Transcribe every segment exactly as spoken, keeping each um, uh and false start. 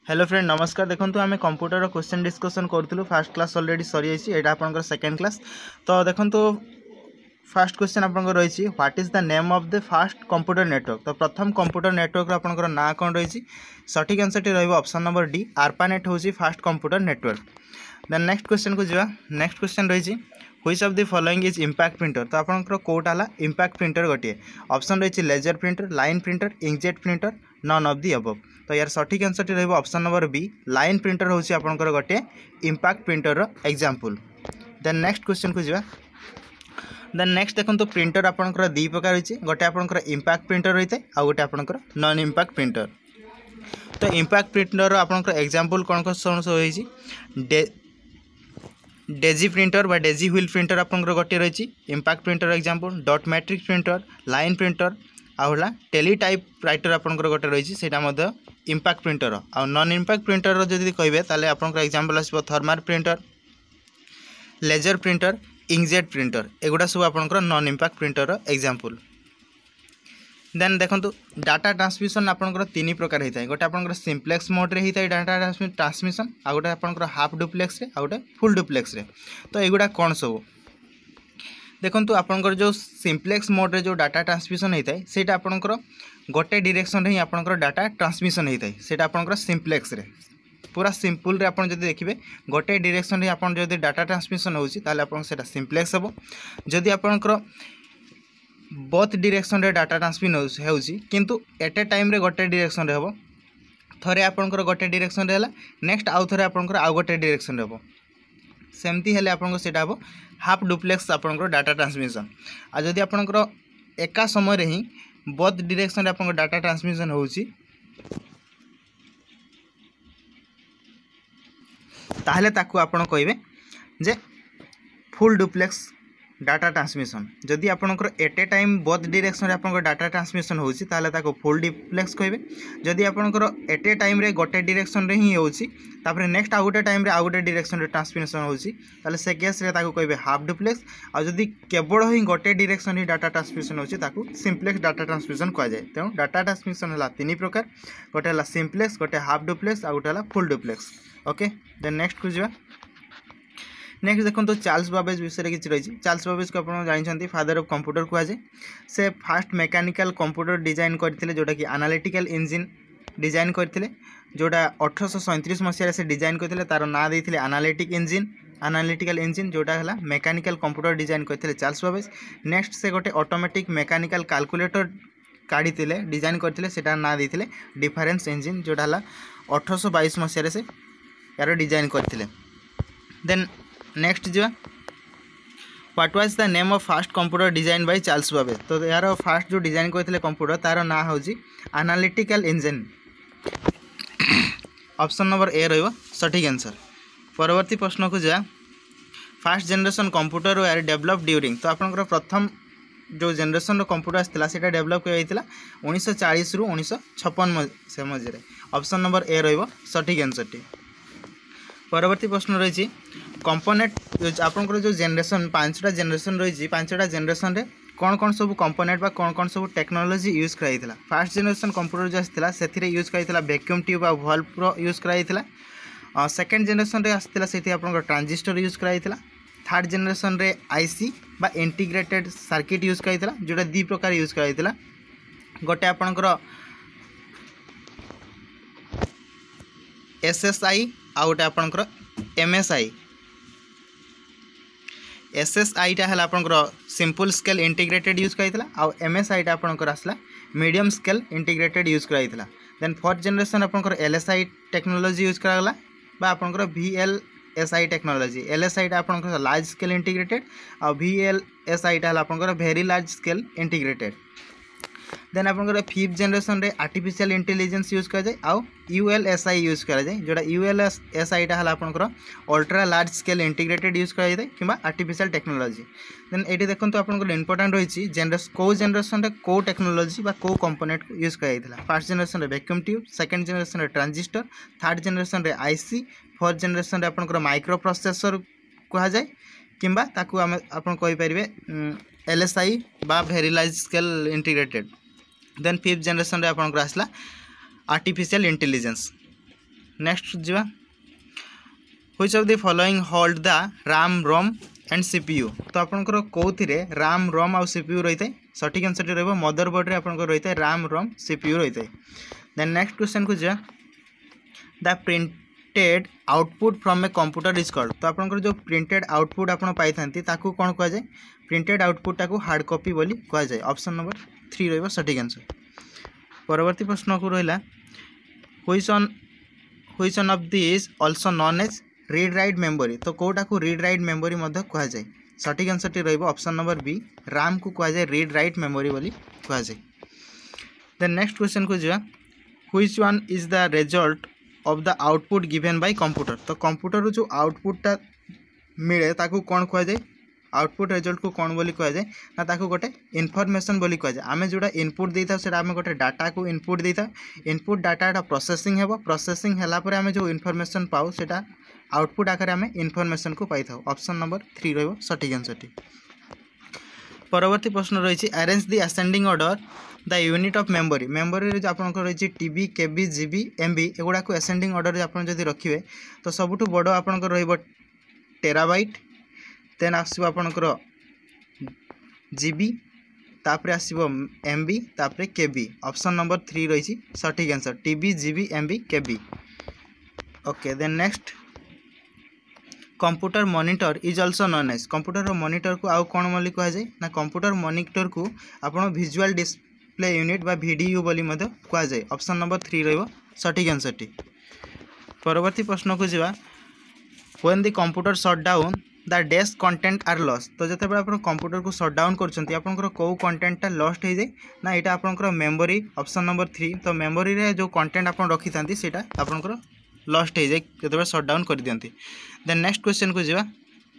Hello friend नमस्कार। देखो आम कंप्यूटर क्वेश्चन डिस्कसन करूँ फास्ट क्लास अलरेडी सरी जाइए आपंकर सेकेंड क्लास। तो देखो फास्ट क्वेश्चन आपंकर रही what is the name of the fast computer network. तो प्रथम कंप्यूटर नेटवर्क आपंकर ना कौन रही सठिक आंसर टी रही ऑप्शन नंबर डी आरपानेट हूँ fast computer network. Then next question को जावा। नेक्स्ट क्वेश्चन रही which of the following is impact printer. तो आपंकर कौटा है इंपैक्ट प्रिंटर गोटे ऑप्शन रही laser printer line printer inkjet printer none of the above. तो यार सठिक आंसर टी रही option number B line printer हूँ आपंकर गोटे impact printer example. Then next question को जावा। देन नेक्स्ट देखो तो प्रिंटर आपंकर दी प्रकार रही गोटे आपंकर इंपैक्ट प्रिंटर रही है आ गोटे आपंकर नॉन इंपैक्ट प्रिंटर। तो इंपैक्ट प्रिंटर आपंकर एग्जांपल कौन कौन सब रही डेजी प्रिंटर बा डेजी व्हील प्रिंटर आपंकर गोटे रही impact printer example dot matrix printer line printer आउला टेलीटाइप राइटर आपंकर गोटे रही है इंपैक्ट प्रिंटर। आ नॉन इंपैक्ट प्रिंटर जदि कहे ताले आपंकर एग्जांपल आसो thermal printer laser printer inkjet printer एगुड़ा सब आपंकर non impact printer example. Then देखो डाटा ट्रांसमिशन आपंकर तीन प्रकार होता है गोटे आपंकर सिंप्लेक्स मोड रे होता है डाटा ट्रांसमिशन आ गोटे आपंकर हाफ डुप्लेक्स रे आ गोटे फुल डुप्लेक्स रे। तो एगुड़ा कौन सब देखो आपंकर जो सिंप्लेक्स मोड रे जो डाटा ट्रांसमिशन होता है सेटा आपंकर गोटे डायरेक्शन रे आपंकर डाटा ट्रांसमिशन होता है सेटा आपंकर सिंप्लेक्स रे पूरा सिंपल रे आपन जदि देखिबे गोटे डायरेक्शन रे आपन जदि डाटा ट्रांसमिशन होउची ताले आपन सेटा सिंप्लेक्स हबो। जदि आपनकर बोथ डायरेक्शन रे डाटा ट्रांसमिशन होउची किंतु एट ए टाइम रे गोटे डायरेक्शन रे हबो थरे आपनकर गोटे डायरेक्शन रे हला नेक्स्ट आउ थरे आपनकर आउ गोटे डायरेक्शन रे हबो सेमती हेले आपनकर सेटा हबो हाफ डुप्लेक्स आपनकर डाटा ट्रांसमिशन। आ जदि आपनकर एका समय रे ही बोथ डायरेक्शन रे आपनकर डाटा ट्रांसमिशन होउची ताहले ताकू आपण कहिबे जे फुल डुप्लेक्स डाटा ट्रांसमिशन। जदि आपनकर at a time both direction रे आपनकर डाटा ट्रांसमिशन होउची ताहले ताकू फुल डुप्लेक्स कहिबे। जदि आपनकर एट ए टाइम रे गोटे डायरेक्शन रे ही होउची तापर नेक्स्ट आउ गोटे टाइम रे आउ गोटे डायरेक्शन रे ट्रांसमिशन होउची ताहले से केस रे ताकू कहिबे हाफ डुप्लेक्स। आ जदि केवल ही गोटे डायरेक्शन रे डाटा ट्रांसमिशन होउची ताकू सिंप्लेक्स डाटा ट्रांसमिशन कहा जाय। तेणु डाटा ट्रांसमिशन हला तीन प्रकार गोटे हला सिंप्लेक्स गोटे हाफ डुप्लेक्स आ गोटे हला full duplex. Okay then next को जावा। नेक्स्ट देखो तो चार्ल्स बाबेज विषय किसी रही चार्ल्स बाबेज को आप जानते फादर ऑफ कंप्यूटर कह जाए से फास्ट मेकानिकल कंप्यूटर डिजाइन करते जोटा कि एनालिटिकल इंजिन डिजाइन करते जोटा अठरश सैंतीस मसीह से डिजाइन करते तार ना देते एनालिटिक इंजिन एनालिटिकल इंजिन जोटा है मेकानिकल कंप्यूटर डिजाइन करते चार्ल्स बाबेज। नेक्स्ट से गोटे ऑटोमेटिक मेकानिकल कैलकुलेटर काढ़ी डिजाइन करते सेटा ना देते डिफरेंस इंजिन जोटा है अठरश बैश मसीह से यार डिजाइन करते। देन नेक्स्ट जो what was the name of first computer design by Charles Babbage. तो यार फास्ट जो डिजाइन करते कंप्यूटर तार ना हूँ analytical engine option number A रही सठिक आंसर। परवर्ती प्रश्न को जा फास्ट जनरेशन कंप्यूटर यार डेवलप ड्यूरिंग। तो आपंकर प्रथम जो जनरेशन कंप्यूटर आसाला से डेवलप किया उन्नीस चालीस रु उन्नीस छप्पन से मझे ऑप्शन नंबर ए रही सठिक आंसर टी। परवर्ती प्रश्न रही कंपोनेंट आपंकर जो जनरेशन पांचटा जनरेशन रही पांचटा जनरेशन रे कौन कौन सब कंपोनेंट बा कौन कौन सब टेक्नोलोजी यूज कराइला। फास्ट जनरेशन कंप्यूटर जो आसाला से यूज कराइला वैक्यूम ट्यूब आ वाल्व रो यूज कराइला। सेकेंड जनरेशन रे आसाला से आपंकर ट्रांजिस्टर यूज कराइला। थर्ड जनरेशन रे आईसी बा इंटीग्रेटेड सर्किट यूज कराइला जोटा दी प्रकार यूज कराइला गोटे आपंकर एसएसआई आ गोटे आपंकर एमएसआई। एसएसआई टा है आपंकर सिंपल स्केल इंटीग्रेटेड यूज कराइला आ एमएसआई टा आपंकर आसला मीडियम स्केल इंटीग्रेटेड यूज कराइला। देन फोर्थ जनरेशन आपंकर एलएसआई टेक्नोलॉजी यूज करागला बा आपंकर वीएलएसआई टेक्नोलॉजी। एलएसआई टा आपंकर लार्ज स्केल इंटीग्रेटेड आ वीएलएसआई टा आपंकर very large scale integrated. Then आपंकर फिफ्थ जनरेशन रे आर्टिफिशियल इंटेलिजेंस यूज कर जाए आउ यूएलएसआई यूज कर जाए जोटा यूएलएसआई टा हला आपंकर ultra large scale integrated use कर जाए किंबा आर्टिफिशियल टेक्नोलॉजी। देन एटी देखंतु आपंकर इंपोर्टेंट रही जनरेशन को जनरेशन रे को टेक्नोलॉजी बा को कंपोनेंट यूज कर जाइला। फर्स्ट जनरेशन रे वैक्यूम ट्यूब सेकंड जनरेशन रे ट्रांजिस्टर थर्ड जनरेशन रे आईसी फोर्थ जनरेशन रे आपंकर माइक्रो प्रोसेसर कहा जाए किंबा ताकू आम आपन कहि परिबे एलएसआई बा very large scale integrated. Then fifth generation रे आपन आसला आर्टिफिशियल इंटेलिजेंस। नेक्स्ट जीवा which of the following hold the RAM ROM and CPU तो आपनकर कोथिरे रैम रोम और सीपीयू रही है सठिक आंसर रहबो मदरबोर्ड रे आपनकर रही है रैम रोम सीपीयू रही है। देन नेक्स्ट क्वेश्चन को जा the printed output from a computer is called तो आपनकर जो प्रिंटेड आउटपुट आपन पाई थांती ताकू कोन कहा जाय प्रिंटेड आउटपुट ताकू हार्ड कॉपी बोली कहा जाय ऑप्शन नंबर थ्री रहबो सठिक आंसर। परवर्ती प्रश्न को रहिला which one which one of this also known as read write memory तो कोटा को रीड राइट मेमोरी मध्य कहा जाए सठिक आंसर टी रहबो ऑप्शन नंबर बी रैम को कहा जाए रीड राइट मेमोरी बोली कहा जाए। देन नेक्स्ट क्वेश्चन को जा which one is the result of the output given by computer तो कंप्यूटर जो आउटपुटटा मिले ताकू कौन कहा जाए आउटपुट रिजल्ट को कौन बोली कहा जाए ना ताकू गोटे इनफॉरमेशन बोली कहा जाए आमे जोड़ा इनपुट देता से आमे गोटे डाटा को इनपुट देता इनपुट डाटा प्रोसेसिंग हेबो प्रोसेसिंग हैला पर आमे जो इनफॉरमेशन पाऊ सेटा आउटपुट आकार आमे इनफॉरमेशन को पाई थाउ ऑप्शन नंबर थ्री रहबो सठिक आंसर टी। परवर्ती प्रश्न रही arrange the ascending order the unit of memory memory जो आपन रही टीबी केबी जीबी एमबी एगुड़ा को असेंडिंग ऑर्डर आप रखिए तो सबुठु बड़ आपन रहिबो टेराबाइट देन आसो आपनकर जीबी तापर आसो एमबी तापर केबी ऑप्शन नंबर थ्री रही सठिक answer TB GB MB KB. Okay then next computer monitor is also known as computer monitor को आउ कौन बोली कहा जाए ना कंप्यूटर मॉनिटर को आपण विजुअल डिस्प्ले यूनिट बा वीडीयू बोली मध्य कहा जाए ऑप्शन नंबर थ्री रहबो सठिक आंसर टी। परवर्ती प्रश्न को जीवा when the computer shut down the desk content are loss तो जते बेला आपण कंप्यूटर को शट डाउन करछंती आपनकर को कंटेंटटा लॉस्ट हो जाए ना एटा आपनकर मेमोरी ऑप्शन नंबर थ्री तो मेमोरी रे जो कंटेंट आपण रखी थांती सेटा आपनकर लॉस्ट हो जाए जते शट डाउन कर दियंती। देन नेक्स्ट क्वेश्चन को जीवा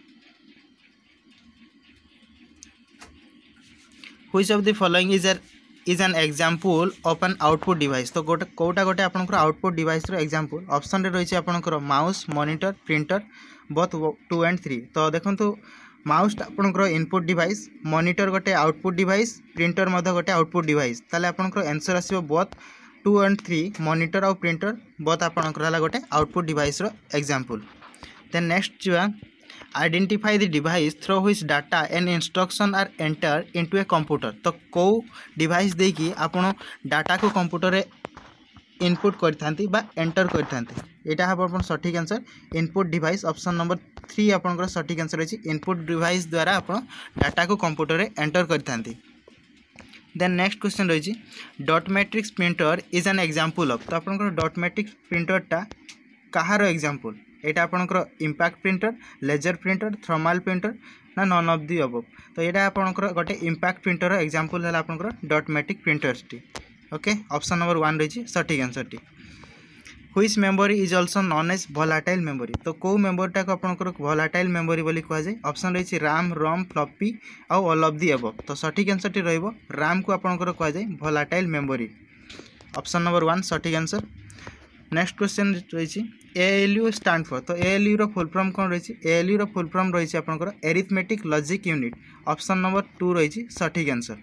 which of the following is is an example of an output device तो गोटे कोटा गोटे आपनकर आउटपुट डिवाइस रो एग्जांपल ऑप्शन रे रही आपनकर mouse monitor printer both two and three तो देखंतु माउस आपनकर इनपुट डिवाइस मॉनिटर गोटे आउटपुट डिवाइस प्रिंटर मध्य गोटे आउटपुट डिवाइस ताले आपनकर आंसर आसीबो both two and three monitor और प्रिंटर बोथ आपनकर हला गोटे आउटपुट डिवाइस रो एग्जांपल। देन नेक्स्ट जीवा identify the device through which data and instruction are enter into a computer तो को डिवाइस देकी आपण डाटा को कंप्यूटर रे इनपुट करथांती बा एंटर करथांती एटा हबो अपन सठिक answer input device option number three आपनकर सठिक आंसर अछि इनपुट डिवाइस द्वारा आपण डाटा को कंप्यूटर रे एंटर करथांती। देन नेक्स्ट क्वेश्चन रही dot matrix printer is an example of तो आपनकर डॉट मैट्रिक्स प्रिंटरटा कहार एग्जांपल एटा आपनकर impact printer laser printer thermal printer ना नॉन ऑफ दी अबव तो एटा आपनकर गोटे इंपैक्ट प्रिंटर एग्जांपल है आपनकर डॉट मैट्रिक प्रिंटर्स टी। ओके ऑप्शन नंबर वन रही सठिक आंसर टी। Which memory is also known as volatile memory तो को मेमोरीटा को आपनकर वोलाटाइल मेमोरी बोली कहा जाए ऑप्शन रही रैम रोम फ्लॉपी आउ ऑल ऑफ दी अबव तो सठिक आंसर टी रहबो रैम को आपनकर कहा जाए volatile memory option number one सठिक आंसर। नेक्स्ट क्वेश्चन रही एएलयू स्टैंड फॉर तो एएलयू रो फुल फॉर्म कौन रही एएलयू रो फुल फॉर्म रही आपनकर arithmetic logic unit option number two रही सठिक आंसर।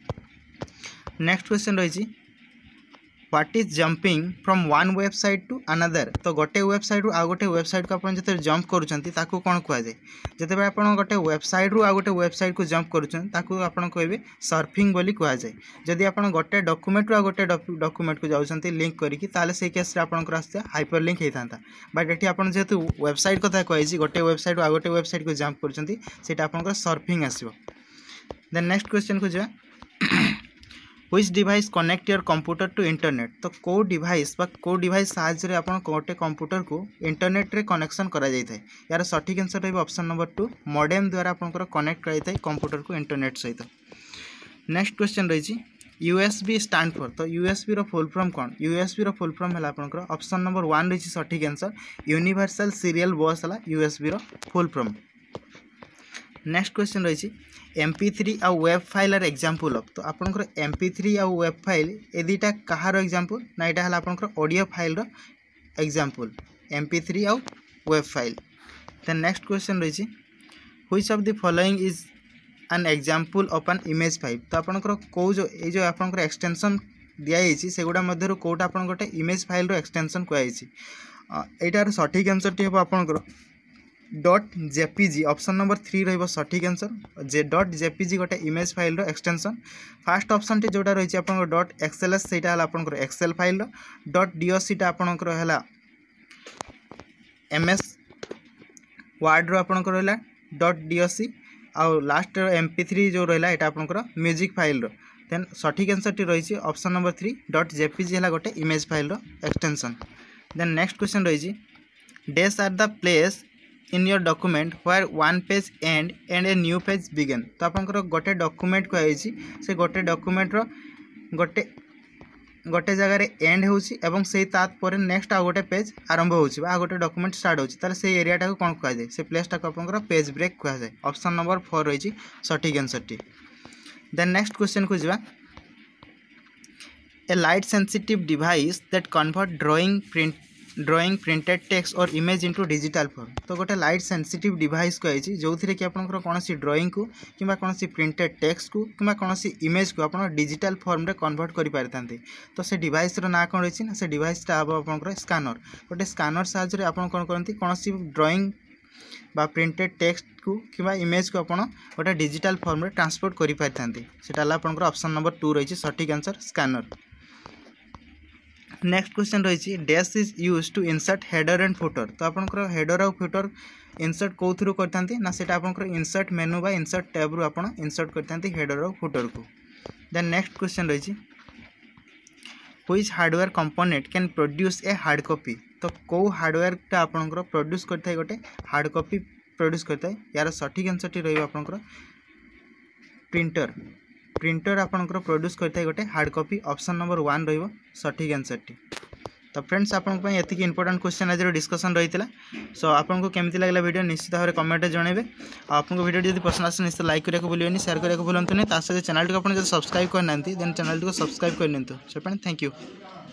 नेक्स्ट क्वेश्चन रही what is jumping from one website to another तो गोटे वेबसाइट रु आ गोटे वेबसाइट को आपन जते जंप करूचंती ताकू कोन कहै जाय जते बे आपन गोटे वेबसाइट रु आ गोटे वेबसाइट को जंप करूचन ताकू आपन कहबे सर्फिंग बोली कहै जाय जदि आपन गोटे डॉक्यूमेंट रु आ गोटे डॉक्यूमेंट को जाउचंती लिंक करिकि ताले से केस रे आपन रास्ता हाइपरलिंक हेतांता बट एठी आपन जेतु वेबसाइट कथा कहै छी गोटे वेबसाइट रु आ गोटे वेबसाइट को जंप करूचंती सेटा आपन सर्फिंग आसीबो। देन नेक्स्ट क्वेश्चन को जा which device connect your computer to internet तो को डिवाइस बा को डिवाइस साहाय्य रे आपण गोटे कंप्यूटर को इंटरनेट रे कनेक्शन करा जाय थाय यार सठिक आंसर रहबो ऑप्शन नंबर टू मॉडेम द्वारा आपनकर कनेक्ट कराय थाय कंप्यूटर को इंटरनेट सहित। नेक्स्ट क्वेश्चन रही यूएसबी स्टैंड फॉर तो यूएसबी रो फुल फॉर्म कौन यूएसबी रो फुल फॉर्म है आपनकर ऑप्शन नंबर वन रही सठिक आंसर यूनिवर्सल सीरियल बस है यूएसबी रो फुल फॉर्म। नेक्स्ट क्वेश्चन रही एम पी थ्री आ wave file are example of तो आपनकर एम पी थ्री आ वेब फाइल ए दुटा कहार एग्जांपल ना एटा हला आपनकर ऑडियो फाइल रो एग्जांपल एम पी थ्री आ wave file. Then next question रही which of the following is an example of an image file तो आपनकर को जो ए जो आपनकर एक्सटेंशन दिया से गुड़ा मध्य कोटा आपन गोटे इमेज फाइल रो एक्सटेंशन कहै छी यार सठिक आंसर टी हम आपंकर dot JPG option number three रही सठिक आंसर जे डॉट जेपीजी गोटे image file extension first option टी जोटा रही आप डॉट एक्सएलएस से आपंकर एक्सएल फाइल डॉट डीओसी आपंकर है एमएस वार्ड रो आपंकर रहा डॉट डीओसी आउ लास्ट एमपी थ्री जो रहा है आपंकर म्यूजिक फाइल देन सठिक आंसर टी रही option number three dot JPG है गोटे image file extension then next question रही days are the place in your document where one page end and a new page begin तो आपंकर गोटे document कहई से गोटे डॉक्यूमेंट रो गोटे गोटे जगह एंड होउछि से तापर नेक्स्ट आ गोटे पेज आरंभ होउछि आ गोटे डॉक्यूमेंट स्टार्ट होउछि ताले से एरिया टाको कोन कहै जाय से प्लेस टाको आपनकर पेज ब्रेक कहै जाय ऑप्शन नंबर फोर रही सठिक आंसर टी देन नेक्स्ट क्वेश्चन को जिबा a light sensitive device that convert drawing print drawing printed text or image into digital form तो गोटे लाइट सेंसिटिव डिवाइस कही जो थी कि आपंकर कौन ड्राइंग को कि कौन प्रिंटेड टेक्स्ट को कि कौन इमेज को आप डिजिटल फॉर्म रे कन्वर्ट कर पारि तो से डिवाइस ना कौन रही ना से डिवाइसटा हम आपंकर स्कानर गोटे स्कानर साहाय्य आप कौन करती कौन ड्राइंग बा प्रिंटेड टेक्स्ट को कि इमेज को आप गोटे डिजिटल फॉर्म रे ट्रांसपोर्ट कर पारि सेटा आपंकर ऑप्शन नंबर टू रही सठिक आंसर स्कानर नेक्स्ट क्वेश्चन रही dash is use to insert header and footer तो आपंकर हेडर और फुटर इंसर्ट कौ थ्रू करते ना से आपंकर इंसर्ट मेनू बा इंसर्ट टैब रु आप इंसर्ट करते हेडर और फुटर को देन नेक्स्ट क्वेश्चन रही which hardware component can produce a hard copy तो कौ हार्डवेयर टा आपंकर प्रोड्यूस करता है गोटे हार्ड कॉपी प्रोड्यूस करता है यार सठिक आंसर टी रही आपंकर प्रिंटर प्रिंटर आपंकर प्रोड्यूस करता है गोटे hard copy option number one रही सठिक आंसर टी तो फ्रेंड्स आपको ये इंपोर्टेंट क्वेश्चन आज डिस्कसन रही है सो आपको केमती लगला वीडियो निश्चित भाव में कमेंट जनइबे आपको वीडियो जब पसंद आसे निश्चित लाइक करने भूलें शेयर करने भूलु नहीं सहित चैनल टी आप सब्सक्राइब करना देन चैनल टी सब्सक्राइब कर थैंक यू।